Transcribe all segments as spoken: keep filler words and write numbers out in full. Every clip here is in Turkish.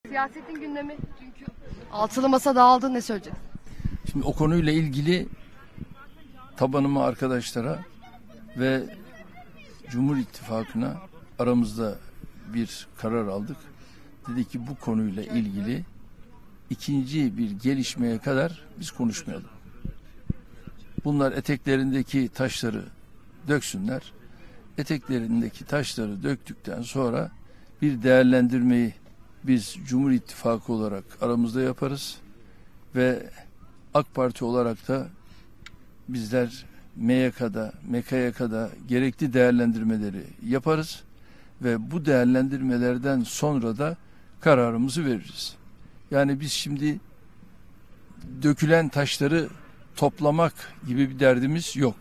Siyasetin gündemi çünkü altılı masa dağıldı, ne söyleyeceksin? Şimdi o konuyla ilgili tabanıma, arkadaşlara ve Cumhur İttifakı'na aramızda bir karar aldık. Dedi ki bu konuyla ilgili ikinci bir gelişmeye kadar biz konuşmayalım. Bunlar eteklerindeki taşları döksünler. Eteklerindeki taşları döktükten sonra bir değerlendirmeyi biz Cumhur İttifakı olarak aramızda yaparız ve AK Parti olarak da bizler M Y K'da, M K Y K'da gerekli değerlendirmeleri yaparız ve bu değerlendirmelerden sonra da kararımızı veririz. Yani biz şimdi dökülen taşları toplamak gibi bir derdimiz yok.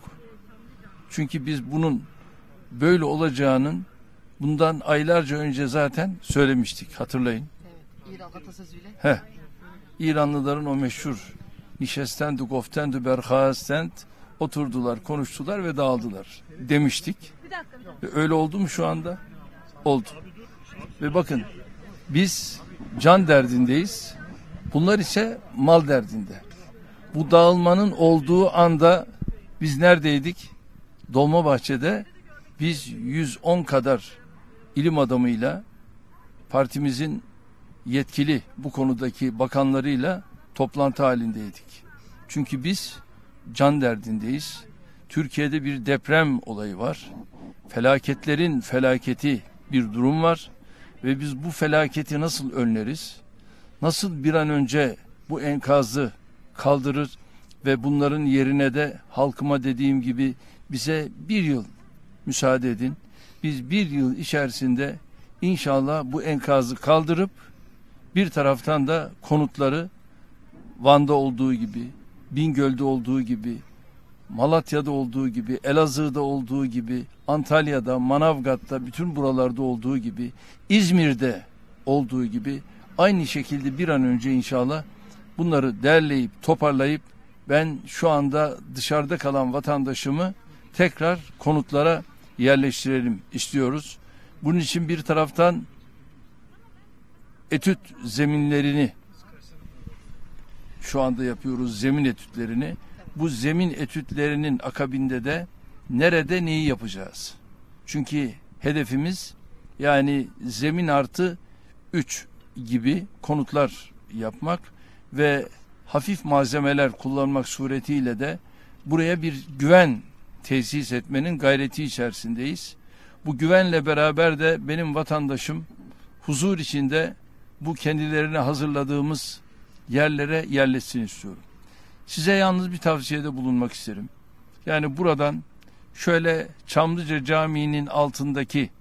Çünkü biz bunun böyle olacağının bundan aylarca önce zaten söylemiştik, hatırlayın. Evet, İran atasözüyle. Heh, İranlıların o meşhur nişestendu goftendu berhastent, oturdular, konuştular ve dağıldılar demiştik. Ve öyle oldu mu şu anda? Oldu. Ve bakın biz can derdindeyiz. Bunlar ise mal derdinde. Bu dağılmanın olduğu anda biz neredeydik? Dolmabahçe'de biz yüz on kadar ilim adamıyla, partimizin yetkili bu konudaki bakanlarıyla toplantı halindeydik. Çünkü biz can derdindeyiz. Türkiye'de bir deprem olayı var. Felaketlerin felaketi bir durum var. Ve biz bu felaketi nasıl önleriz? Nasıl bir an önce bu enkazı kaldırır ve bunların yerine de halkıma dediğim gibi bize bir yıl müsaade edin. Biz bir yıl içerisinde inşallah bu enkazı kaldırıp bir taraftan da konutları Van'da olduğu gibi, Bingöl'de olduğu gibi, Malatya'da olduğu gibi, Elazığ'da olduğu gibi, Antalya'da, Manavgat'ta, bütün buralarda olduğu gibi, İzmir'de olduğu gibi aynı şekilde bir an önce inşallah bunları derleyip toparlayıp ben şu anda dışarıda kalan vatandaşımı tekrar konutlara yerleştirelim istiyoruz. Bunun için bir taraftan etüt zeminlerini şu anda yapıyoruz, zemin etütlerini. Bu zemin etütlerinin akabinde de nerede neyi yapacağız? Çünkü hedefimiz yani zemin artı üç gibi konutlar yapmak ve hafif malzemeler kullanmak suretiyle de buraya bir güven tesis etmenin gayreti içerisindeyiz. Bu güvenle beraber de benim vatandaşım huzur içinde bu kendilerine hazırladığımız yerlere yerleşsin istiyorum. Size yalnız bir tavsiyede bulunmak isterim. Yani buradan şöyle Çamlıca Camii'nin altındaki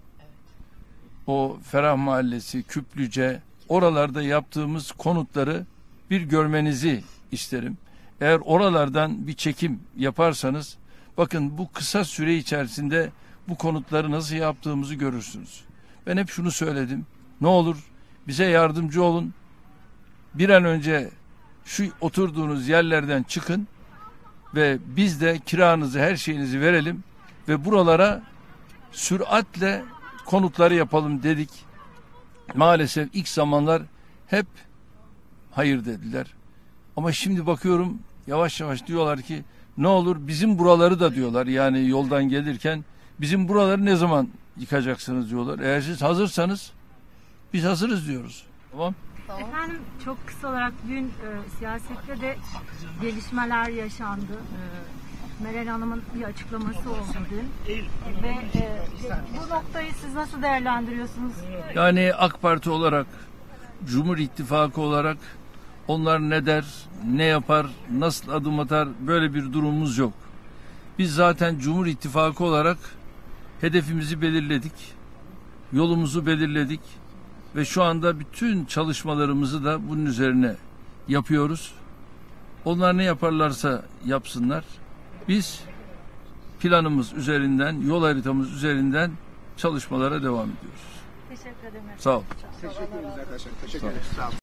o Ferah Mahallesi, Küplüce, oralarda yaptığımız konutları bir görmenizi isterim. Eğer oralardan bir çekim yaparsanız bakın bu kısa süre içerisinde bu konutları nasıl yaptığımızı görürsünüz. Ben hep şunu söyledim. Ne olur bize yardımcı olun. Bir an önce şu oturduğunuz yerlerden çıkın ve biz de kiranızı, her şeyinizi verelim ve buralara süratle konutları yapalım dedik. Maalesef ilk zamanlar hep hayır dediler. Ama şimdi bakıyorum yavaş yavaş diyorlar ki ne olur bizim buraları da diyorlar. Yani yoldan gelirken bizim buraları ne zaman yıkacaksınız diyorlar. Eğer siz hazırsanız biz hazırız diyoruz. Tamam. Tamam. Efendim çok kısa olarak dün e, siyasette de gelişmeler yaşandı. E, Meral Hanım'ın bir açıklaması oldu dün. E, ve e, bu noktayı siz nasıl değerlendiriyorsunuz? Yani AK Parti olarak, Cumhur İttifakı olarak onlar ne der, ne yapar, nasıl adım atar böyle bir durumumuz yok. Biz zaten Cumhur İttifakı olarak hedefimizi belirledik, yolumuzu belirledik. Ve şu anda bütün çalışmalarımızı da bunun üzerine yapıyoruz. Onlar ne yaparlarsa yapsınlar. Biz planımız üzerinden, yol haritamız üzerinden çalışmalara devam ediyoruz. Teşekkür ederim. Sağ ol. Teşekkür ederiz arkadaşlar. Teşekkür ederiz. Sağ olun.